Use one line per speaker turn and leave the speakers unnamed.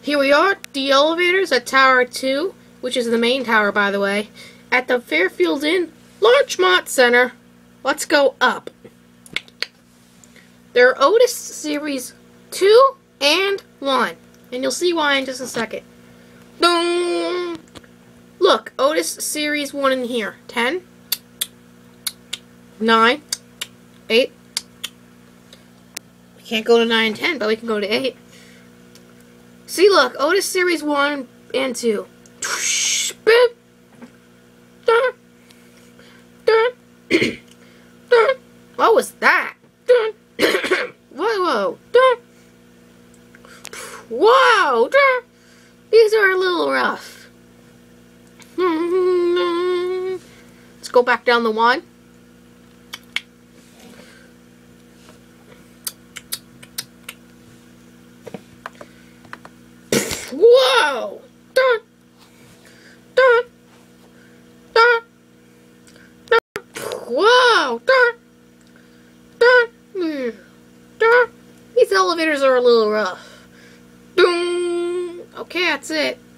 Here we are, the elevators at Tower 2, which is the main tower, by the way, at the Fairfield Inn, Larchmont Center. Let's go up. There are Otis Series 2 and 1, and you'll see why in just a second. Boom! Look, Otis Series 1 in here. 10, 9, 8. We can't go to 9 and 10, but we can go to 8. See, look, Otis Series 1 and 2. What was that? Whoa, whoa. Whoa! These are a little rough. Let's go back down the 1. Whoa! Whoa! These elevators are a little rough. Okay, that's it.